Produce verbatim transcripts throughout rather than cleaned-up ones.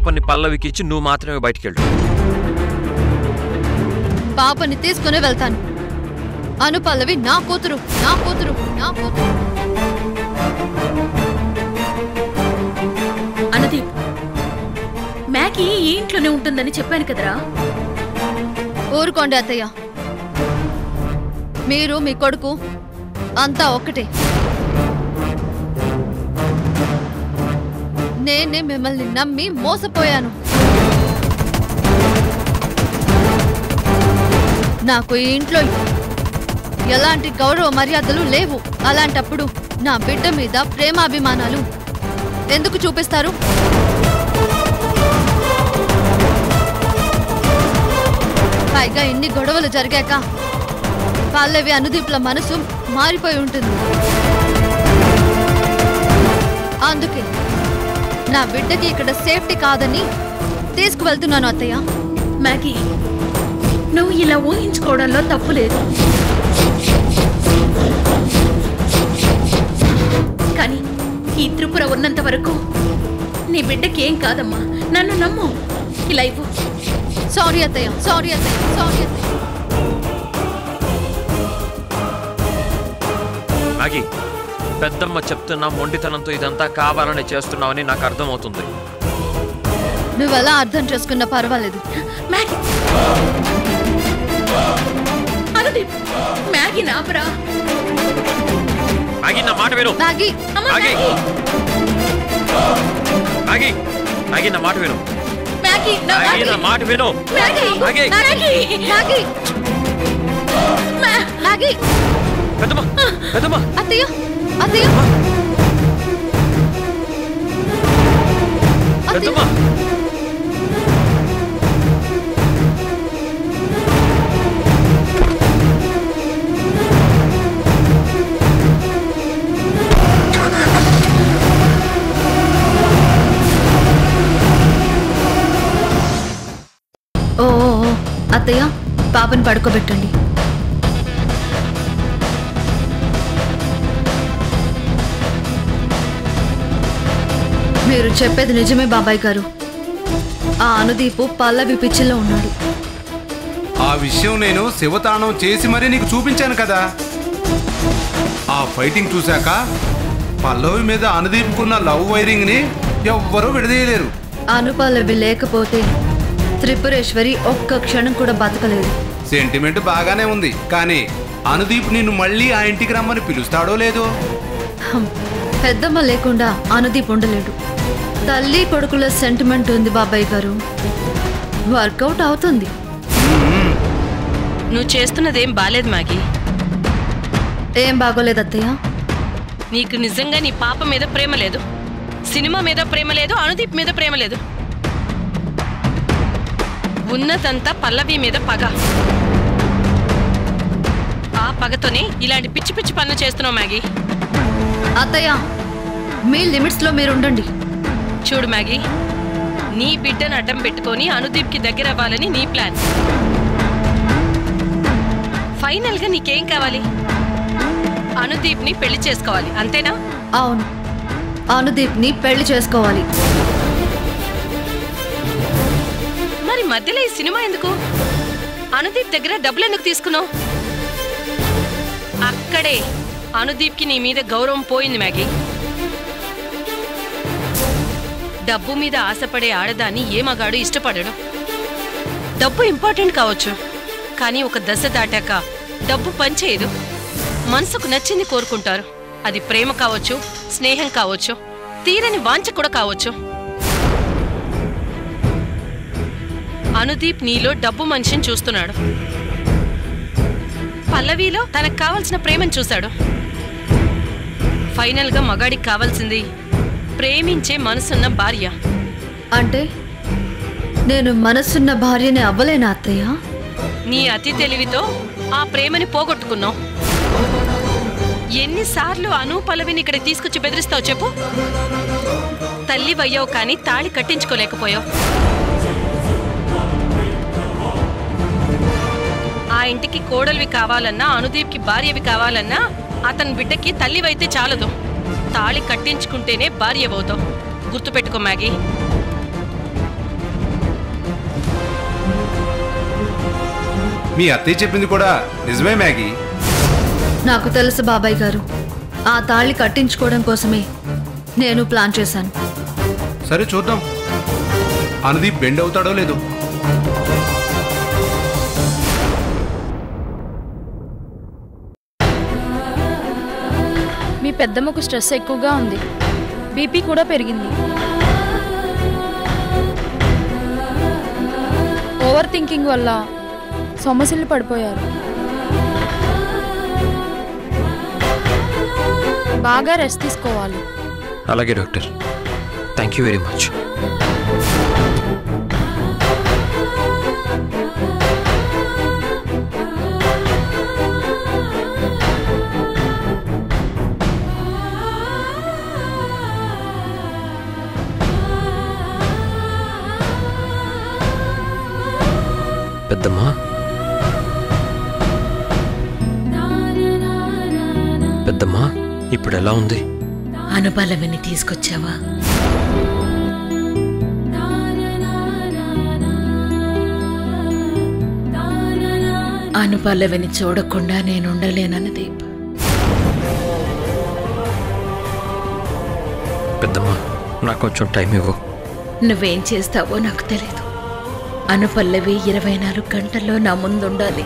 పాపని పల్లవికి ఇచ్చి నువ్వు మాత్రమే బయటికి వెళ్ళు. పాపని తీసుకునే వెళ్తాను. అను పల్లవి నా కూతురు, నా కూతురు, నా కూతురు. అనుదీప్, మ్యాగీ ఈ ఇంట్లోనే ఉంటుందని చెప్పాను కదరా. ఊరుకోండి అత్తయ్య, మీరు మీ కొడుకు అంతా ఒక్కటే. నేనే మిమ్మల్ని నమ్మి మోసపోయాను. నాకు ఈ ఇంట్లో ఎలాంటి గౌరవ మర్యాదలు లేవు. అలాంటప్పుడు నా బిడ్డ మీద ప్రేమాభిమానాలు ఎందుకు చూపిస్తారు? పైగా ఇన్ని గొడవలు జరిగాక పల్లవి అనుదీప్ల మనసు మారిపోయి ఉంటుంది. అందుకే నా బిడ్డకి ఇక్కడ సేఫ్టీ కాదని తీసుకువెళ్తున్నాను అత్తయ్య. మ్యాగీ, నువ్వు ఇలా ఊహించుకోవడంలో తప్పు లేదు. కానీ ఈ త్రిపుర ఉన్నంత వరకు నీ బిడ్డకి ఏం కాదమ్మా. నన్ను నమ్ము. ఇలా ఇవ్వు. సారీ అత్తయ్య, సారీ అత్తయ్య, సారీ అత్తయ్య. మ్యాగీ, పెద్దమ్మ చెప్తున్నా మొండితనంతో ఇదంతా కావాలని చేస్తున్నావని నాకు అర్థమవుతుంది. నువ్వెలా అర్థం చేసుకున్నా పర్వాలేదు. మ్యాగీ, అనుదీప్, మ్యాగీ నాపరా. మ్యాగీ, నా మాట విను. మ్యాగీ, మ్యాగీ, మ్యాగీ, మ్యాగీ, నా మాట విను. మ్యాగీ, మ్యాగీ, నా మాట విను. Maggie, Maggie, Maggie, Maggie. పెద్దమ్మ, పెద్దమ్మ. అత్తయ్య, అత్తయ్య, పెద్దమ్మ. ఓ అత్తయ్య, పాపని పడుకోబెట్టండి. మీరు చెప్పేది నిజమే బాబాయ్ గారు. ఆ అనుదీపు పల్లవి పిచ్చిలో ఉన్నాడు. ఆ విషయం నేను శివతాండం చేసి మరీ నీకు చూపించాను కదా. ఆ ఫైటింగ్ చూశాక పల్లవి మీద అనుదీపుకున్న లవ్ వైరింగ్ ని ఎవ్వరూ విడదీయలేరు. అనుపల్లవి లేకపోతే త్రిపురేశ్వరి ఒక్క క్షణం కూడా బతకలేదు. సెంటిమెంట్ బాగానే ఉంది, కానీ అనుదీప్ నిన్ను మళ్ళీ ఆ ఇంటికి రమ్మని పిలుస్తాడో లేదో. హం, పెద్దమ్మ లేకుండా అనుదీప్ ఉండలేడు. తల్లి కొడుకుల సెంటిమెంట్ ఉంది బాబాయ్ గారు. వర్కౌట్ అవుతుంది. నువ్వు చేస్తున్నదేం బాలేదు మ్యాగీ. ఏం బాగోలేదు అత్తయ్య. నీకు నిజంగా నీ పాప మీద ప్రేమ లేదు, సినిమా మీద ప్రేమ లేదు, అనుదీప్ మీద ప్రేమ లేదు. ఉన్నతంతా పల్లవి మీద పగ. ఆ పగతోనే ఇలాంటి పిచ్చి పిచ్చి పనులు చేస్తున్నావు మ్యాగీ. అత్తయ్య, మీ లిమిట్స్ లో మీరు ఉండండి. చూడు మ్యాగీ, నీ బిడ్డను అడ్డం పెట్టుకొని అనుదీప్కి దగ్గర అవ్వాలని నీ ప్లాన్. ఫైనల్ గా నీకేం కావాలి? అనుదీప్ని పెళ్లి చేసుకోవాలి, అంతేనా? అవును, అనుదీప్ ని పెళ్లి చేసుకోవాలి. మరి మధ్యలో ఈ సినిమా ఎందుకు? అనుదీప్ దగ్గర డబ్బులు ఎందుకు తీసుకున్నావు? అక్కడే అనుదీప్కి నీ మీద గౌరవం పోయింది మ్యాగీ. డబ్బు మీద ఆశపడే ఆడదాన్ని ఏ మగాడు ఇష్టపడడు. డబ్బు ఇంపార్టెంట్ కావచ్చు, కానీ ఒక దశ దాటాక డబ్బు పనిచేయదు. మనసుకు నచ్చింది కోరుకుంటారు. అది ప్రేమ కావచ్చు, స్నేహం కావచ్చు, తీరని వాంఛ కూడా కావచ్చు. అనుదీప్ నీలో డబ్బు మనిషిని చూస్తున్నాడు. పల్లవిలో తనకు కావలసిన ప్రేమను చూశాడు. ఫైనల్ గా మగాడికి కావాల్సింది ప్రేమించే మనసున్న భార్య. అంటే నేను మనసున్న భార్యని అవ్వలేనా అత్తయ్య? నీ అతి తెలివితో ఆ ప్రేమని పోగొట్టుకున్నావు. ఎన్నిసార్లు అను పల్లవిని ఇక్కడ తీసుకొచ్చి బెదిరిస్తావు చెప్పు? తల్లి వయ్యావు కానీ తాళి కట్టించుకోలేకపోయావు. ఆ ఇంటికి కోడలివి కావాలన్నా, అనుదీప్కి భార్యవి కావాలన్నా అతని బిడ్డకి తల్లివైతే చాలదు. తాళి కట్టించుకుంటేనే భార్య అవుతావు. గుర్తుపెట్టుకో మ్యాగీ. మీ అత్తయ్య చెప్పింది కూడా నిజమే మ్యాగీ. నాకు తెలుసు బాబాయ్ గారు, ఆ తాళి కట్టించుకోవడం కోసమే నేను ప్లాన్ చేశాను. సరే చూద్దాం అనుదీప్ బెండ్ అవుతాడో లేదో. మీ పెద్దమ్మకు స్ట్రెస్ ఎక్కువగా ఉంది, బీపీ కూడా పెరిగింది. ఓవర్ థింకింగ్ వల్ల సమస్యలు పడిపోయారు. బాగా రెస్ట్ తీసుకోవాలి. అలాగే doctor, thank you very much. పెద్దమ్మా, పెద్దమ్మా ఇప్పుడు ఎలా ఉంది? అనుపల్లవిని తీసుకొచ్చావా? అనుపల్లవిని చూడకుండా నేనుండలేనన్నదీప్. పెద్దమ్మా నాకు కొంచెం టైం ఇవ్వు. నువ్వేం చేస్తావో నాకు తెలీదు. అనుపల్లవి ఇరవై నాలుగు గంటల్లో నా ముందుండాలి.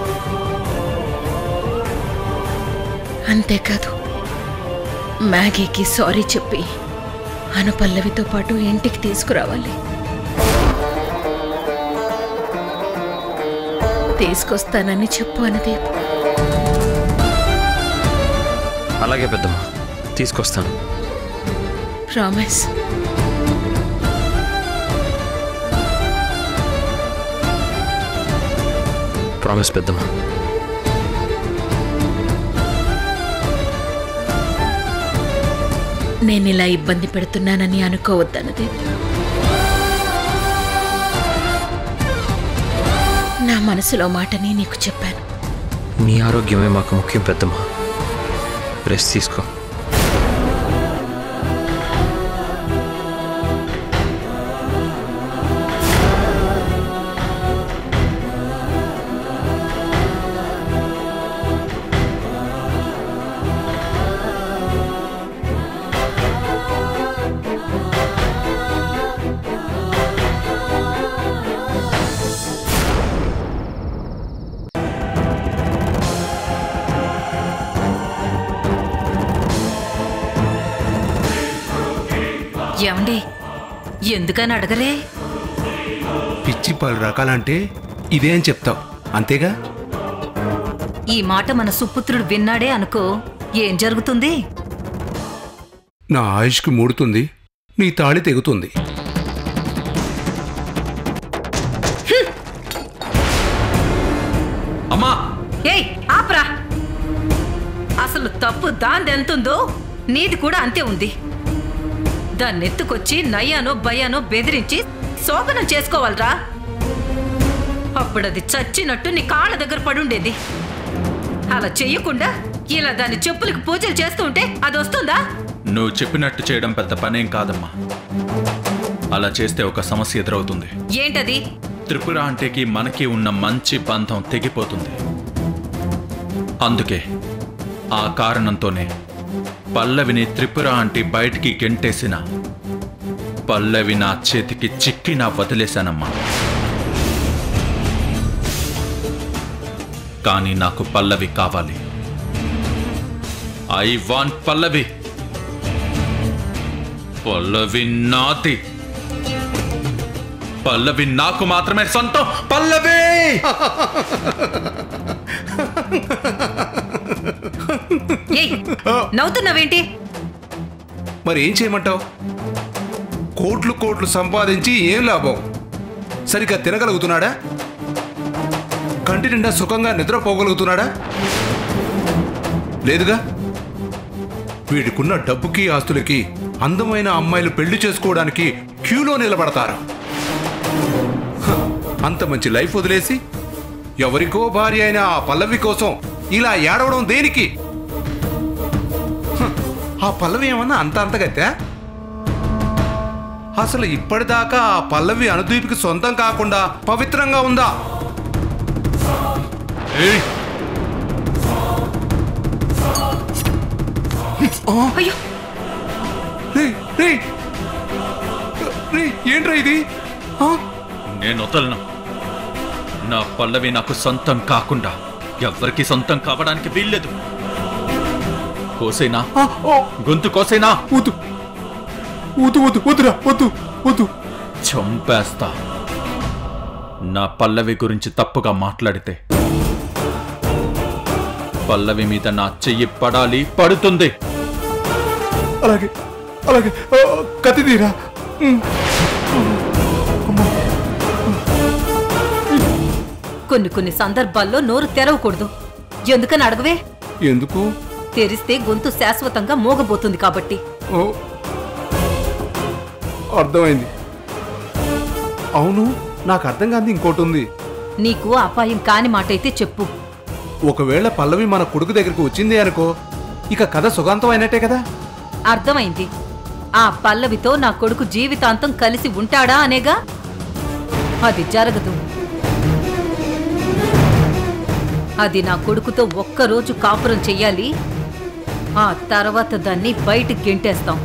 అంతేకాదు, మ్యాగీకి సారీ చెప్పి అనుపల్లవితో పాటు ఇంటికి తీసుకురావాలి. తీసుకొస్తానని చెప్పు అనుదీప్. అలాగే పెద్దమ్మా, తీసుకొస్తాను. ప్రామిస్. ప్రామిస్ పెద్దమ్మా. నేను ఇలా ఇబ్బంది పెడుతున్నానని అనుకోవద్దన్నది. నా మనసులో మాటని నీకు చెప్పాను. నీ ఆరోగ్యమే మాకు ముఖ్యం పెద్దమ్మా. రెస్ట్ తీసుకో. ఏమండి, ఎందుకని అడగరే? పిచ్చి పలు రకాలంటే ఇదే అని చెప్తావు అంతేగా? ఈ మాట మన సుపుత్రుడు విన్నాడే అనుకో, ఏం జరుగుతుంది? నా ఆయుష్కి మూడుతుంది, నీ తాళి తెగుతుంది. అమ్మా! ఏయ్ ఆప్రా! అసలు తప్పు దాందెంతుందో నీది కూడా అంతే ఉంది. దాన్నెత్తుకొచ్చి నయ్యానో భయానో బెదిరించి శోభనం చేసుకోవాలరా. అప్పుడది చచ్చినట్టు నీ కాళ్ళ దగ్గర పడుండేది. అలా చెయ్యకుండా ఇలా దాని చెప్పులకు పూజలు చేస్తూ ఉంటే అది వస్తుందా? నువ్వు చెప్పినట్టు చేయడం పెద్ద పనేం కాదమ్మా. అలా చేస్తే ఒక సమస్య ఎదురవుతుంది. ఏంటది? త్రిపుర అంటేకి మనకి ఉన్న మంచి బంధం తెగిపోతుంది. అందుకే ఆ కారణంతోనే పల్లవిని త్రిపుర ఆంటీ బయటికి గెంటేసిన పల్లవి నా చేతికి చిక్కి నా వదిలేశానమ్మా. కానీ నాకు పల్లవి కావాలి. ఐ వాంట్ పల్లవి. పల్లవి నాది. పల్లవి నాకు మాత్రమే సొంతం. పల్లవి! నవ్వుతున్నావేంటి? మరి ఏం చేయమంటావు? కోట్లు కోట్లు సంపాదించి ఏం లాభం? సరిగ్గా తినగలుగుతున్నాడా? కంటి నిండా సుఖంగా నిద్రపోగలుగుతున్నాడా? లేదుగా. వీడికున్న డబ్బుకి ఆస్తులకి అందమైన అమ్మాయిలు పెళ్లి చేసుకోవడానికి క్యూలో నిలబడతారు. అంత మంచి లైఫ్ వదిలేసి ఎవరికో భార్య అయిన ఆ పల్లవి కోసం ఇలా ఏడవడం దేనికి? ఆ పల్లవి ఏమన్నా అంత అంతగత్తా? అసలు ఇప్పటిదాకా ఆ పల్లవి అనుదీప్కి సొంతం కాకుండా పవిత్రంగా ఉందా? ఏయ్! అయ్యో రేయ్, రేయ్! రేయ్, ఏంట్రా ఇది? ఆ? నేను వదలను. నా పల్లవి నాకు సొంతం కాకుండా ఎవ్వరికి సొంతం కావడానికి వీల్లేదు. కోసేనా? ఆ, ఓ, గొంతు కోసేనా? వద్దు వద్దు వద్దు వద్దురా వద్దు వద్దు. చంపేస్తా. నా పల్లవి గురించి తప్పుగా మాట్లాడితే పల్లవి మీద నా చెయ్యి పడాలి, పడుతుంది. అలాగే అలాగే ఆ, కత్తి తీరా. ఉమ్. కొన్ని కొన్ని సందర్భాల్లో నోరు తెరవకూడదు. ఎందుకని అడగవే? ఎందుకు? తెరిస్తే గొంతు శాశ్వతంగా మోగబోతుంది కాబట్టి. ఓ, అర్థమైంది. అవును, నాకు అర్థం కాదు ఇంకోటి ఉంది. నీకు అపాయం కాని మాట అయితే చెప్పు. ఒకవేళ పల్లవి మన కొడుకు దగ్గరికి వచ్చింది అనుకో, ఇక కథ సుగాంతం అయినట్టే కదా. అర్థమైంది. ఆ పల్లవితో నా కొడుకు జీవితాంతం కలిసి ఉంటాడా అనేగా? అది జరగదు. అది నా కొడుకుతో ఒక్కరోజు కాపురం చెయ్యాలి. ఆ తర్వాత దాన్ని బయటికి గెంటేస్తాం.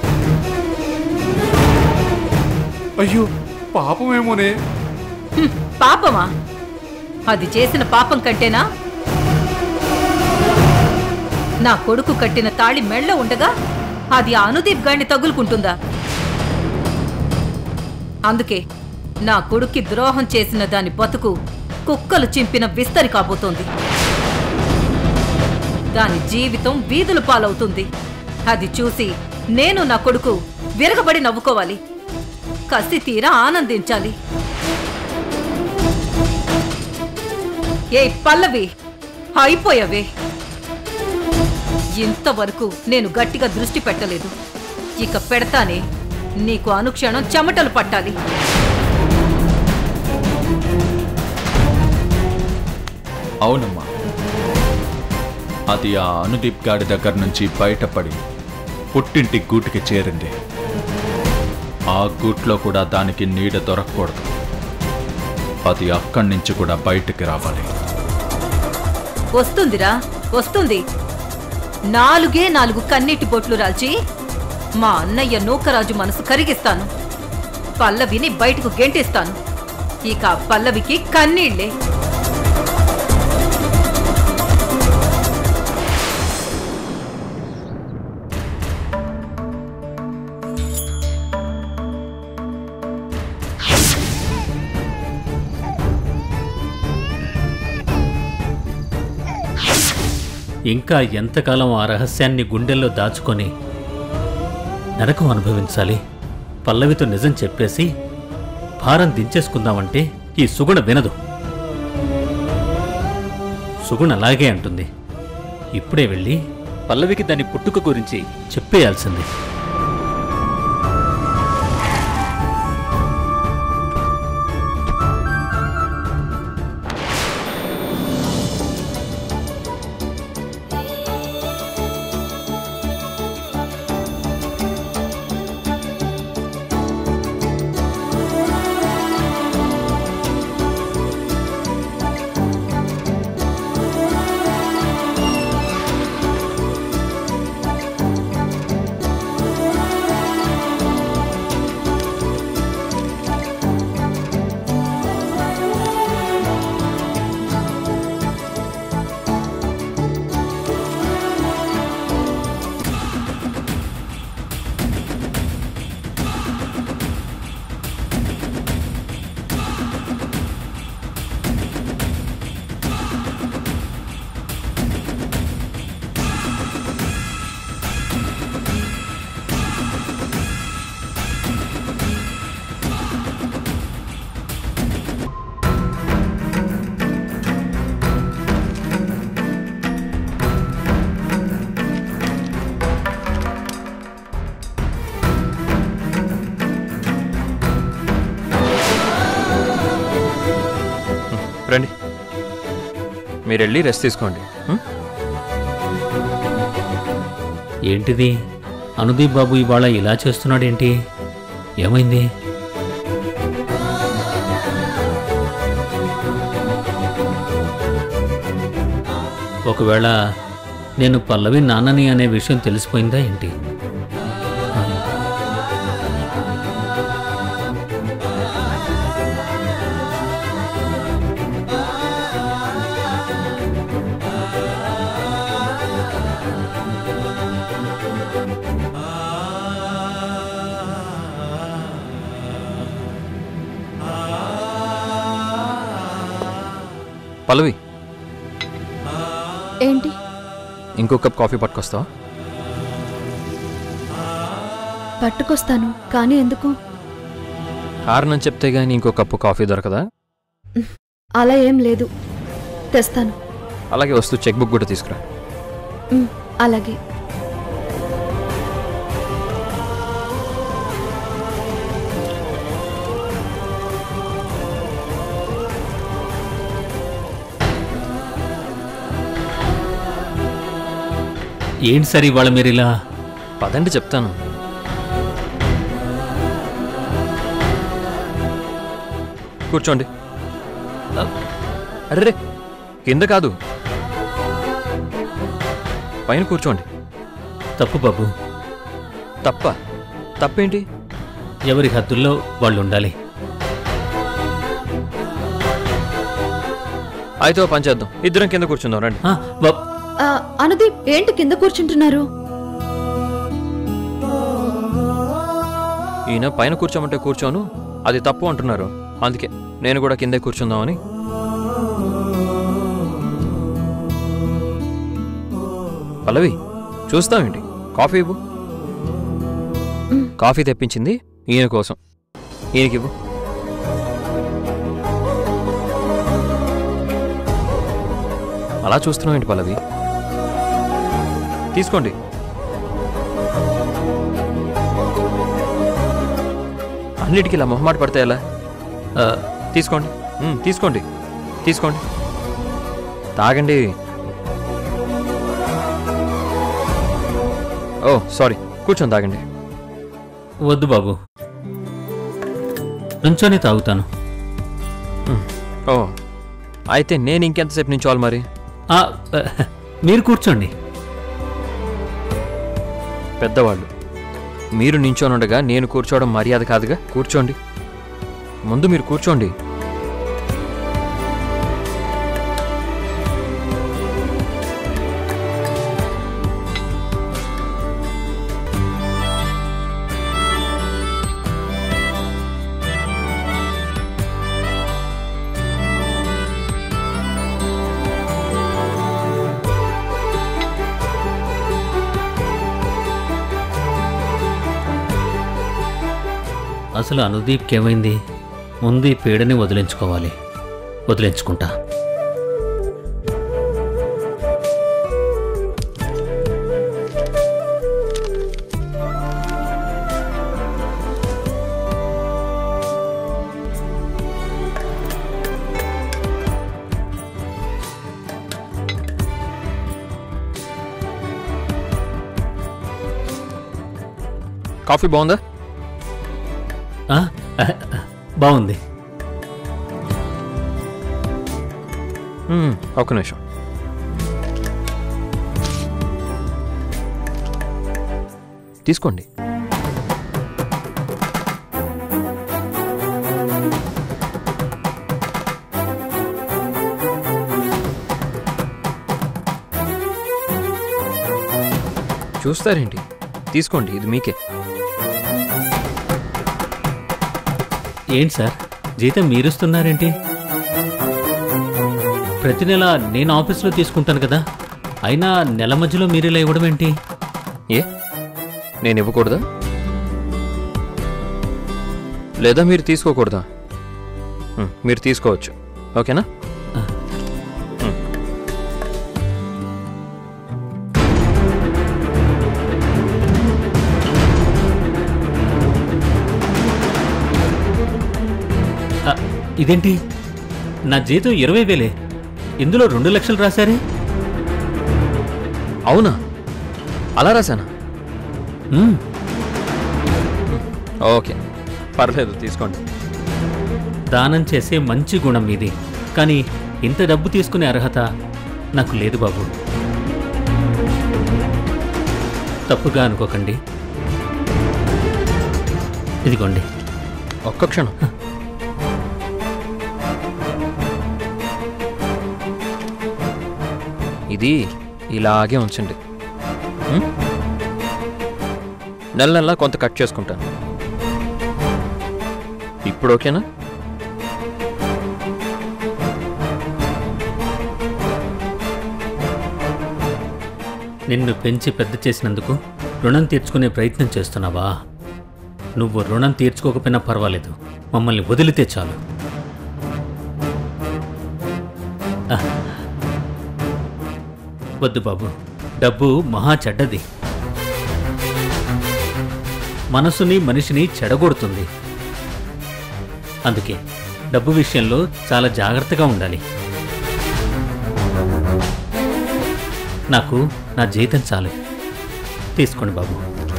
అయ్యో, పాపమేమోనే. హ్మ్, పాపమా? అది చేసిన పాపం కంటేనా? నా కొడుకు కట్టిన తాళి మెళ్ళ ఉండగా అది ఆ అనుదీప్ గాడిని తగులుకుంటుందా? అందుకే నా కొడుక్కి ద్రోహం చేసిన దాని బతుకు కుక్కలు చింపిన విస్తరి కాబోతోంది. దాని జీవితం వీధుల పాలవుతుంది. అది చూసి నేను నా కొడుకు విరగబడి నవ్వుకోవాలి, కసి తీరా ఆనందించాలి. ఏ పల్లవి, అయిపోయావే. ఇంతవరకు నేను గట్టిగా దృష్టి పెట్టలేదు. ఇక పెడతానే. నీకు అనుక్షణం చెమటలు పట్టాలి. అవునమ్మా, అది ఆ అనుదీప్ గాడి దగ్గర నుంచి బయటపడి పుట్టింటి గూటికి చేరింది. ఆ గూట్లో కూడా దానికి నీడ దొరకకూడదు. అది అక్కడి నుంచి కూడా బయటికి రావాలి. వస్తుందిరా, వస్తుంది. నాలుగే నాలుగు కన్నీటి బొట్లు రాల్చి మా అన్నయ్య నూకరాజు మనసు కరిగిస్తాను. పల్లవిని బయటకు గెంటేస్తాను. ఇక పల్లవికి కన్నీళ్లే. ఇంకా ఎంతకాలం ఆ రహస్యాన్ని గుండెల్లో దాచుకొని నరకం అనుభవించాలి? పల్లవితో నిజం చెప్పేసి భారం దించేసుకుందామంటే ఈ సుగుణ వినదు. సుగుణ అలాగే అంటుంది. ఇప్పుడే వెళ్ళి పల్లవికి దాని పుట్టుక గురించి చెప్పేయాల్సింది. రండి, మీరు వెళ్ళి రెస్ట్ తీసుకోండి. ఏంటిది? అనుదీప్ బాబు ఇవాళ ఇలా చేస్తున్నాడేంటి? ఏమైంది? ఒకవేళ నేను పల్లవి నాన్నని అనే విషయం తెలిసిపోయిందా ఏంటి? పల్లవి, ఏంటి? ఇంకో కప్ కాఫీ పట్టుకొస్తావా? పట్టుకొస్తాను, కానీ ఎందుకు? కారణం చెప్తే గానీ ఇంకో కప్పు కాఫీ దొరకదా? అలా ఏం లేదు, తెస్తాను. అలాగే వస్తూ చెక్ బుక్ కూడా తీసుకురా. ఉమ్, అలాగే. ఏంటి సార్ ఇవాళ మీరు ఇలా? పదండి చెప్తాను. కూర్చోండి. అర్రే, కింద కాదు, పైన కూర్చోండి. తప్పు బాబు. తప్ప? తప్పేంటి? ఎవరి హద్దుల్లో వాళ్ళు ఉండాలి. అయితే ఓ పని చేద్దాం, ఇద్దరం కింద కూర్చుందాం రండి. ఆ, బాబ్ ఆ, అనుదీప్, ఏంటి కింద కూర్చుంటున్నారు? ఈయన పైన కూర్చోమంటే కూర్చోను, అది తప్పు అంటున్నారు. అందుకే నేను కూడా కిందే కూర్చుందామని. పల్లవి, చూస్తావేంటి? కాఫీ ఇవ్వు. కాఫీ తెప్పించింది ఈయన కోసం, ఈయనకివ్వు. అలా చూస్తున్నావేంటి పల్లవి? తీసుకోండి. అన్నిటికీ ఇలా మొహమాట పడితే ఎలా? తీసుకోండి, తీసుకోండి, తీసుకోండి, తాగండి. ఓ సారీ, కూర్చొని తాగండి. వద్దు బాబు, నుంచొని తాగుతాను. ఓ అయితే నేను ఇంకెంతసేపు నించోవాలి మరి? మీరు కూర్చోండి. పెద్దవాళ్ళు మీరు నించోనుండగా నేను కూర్చోవడం మర్యాద కాదుగా. కూర్చోండి, ముందు మీరు కూర్చోండి. అసలు అనుదీప్కి ఏమైంది? ముందు ఈ పీడని వదిలించుకోవాలి. వదిలించుకుంటా. కాఫీ బాగుందా? బాగుంది. ఒక్క నిమిషం. తీసుకోండి. చూస్తారేంటి? తీసుకోండి, ఇది మీకే. ఏంటి సార్, జీతం మీరుస్తున్నారేంటి? ప్రతి నెల నేను ఆఫీస్లో తీసుకుంటాను కదా, అయినా నెల మధ్యలో మీరు ఇలా ఇవ్వడం ఏంటి? ఏ, నేను ఇవ్వకూడదా? లేదా మీరు తీసుకోకూడదా? మీరు తీసుకోవచ్చు, ఓకేనా? ఇదేంటి, నా జీతం ఇరవై వేలే, ఇందులో రెండు లక్షలు రాశారే? అవునా? అలా రాశానా? ఓకే, పర్లేదు, తీసుకోండి. దానం చేసే మంచి గుణం ఇది, కానీ ఇంత డబ్బు తీసుకునే అర్హత నాకు లేదు బాబు. తప్పుగా అనుకోకండి. ఇదిగోండి. ఒక్క క్షణం. ఇది ఇలాగే ఉంచండి. ఉం? నెల నెల కొంత కట్ చేసుకుంటాను. ఇప్పుడు ఓకేనా? నిన్ను పెంచి పెద్ద చేసినందుకు రుణం తీర్చుకునే ప్రయత్నం చేస్తున్నావా? నువ్వు రుణం తీర్చుకోకపోయినా పర్వాలేదు, మమ్మల్ని వదిలితే చాలు. ఆహ్. వద్దు బాబు, డబ్బు మహా చెడ్డది. మనసుని మనిషిని చెడగొడుతుంది. అందుకే డబ్బు విషయంలో చాలా జాగ్రత్తగా ఉండాలి. నాకు నా జీతం చాలు. తీసుకోండి బాబు.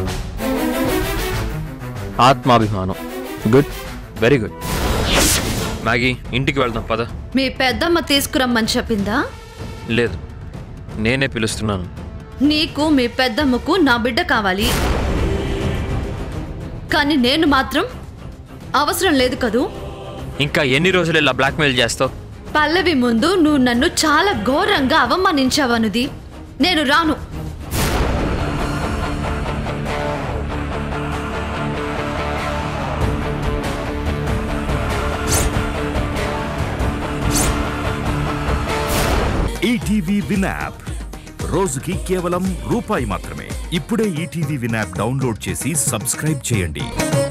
ఆత్మాభిమానం. Good, very good. మ్యాగీ, ఇంటికి వెళ్దాం పద. మీ పెద్దమ్మ తీసుకురమ్మని చెప్పిందా? లేదు, నేనే పిలుస్తున్నాను. నీకు మీ పెద్దమ్మకు నా బిడ్డ కావాలి, కానీ నేను మాత్రం అవసరం లేదు కదూ. ఇంకా ఎన్ని రోజులు ఇలా బ్లాక్మెయిల్ చేస్తావు? పల్లవి ముందు నువ్వు నన్ను చాలా ఘోరంగా అవమానించావనుది. నేను రాను. ఈటీవీ విన్ యాప్ రోజుకి కేవలం రూపాయి మాత్రమే. ఇప్పుడే ఈటీవీ విన్ యాప్ డౌన్లోడ్ చేసి సబ్స్క్రైబ్ చేయండి.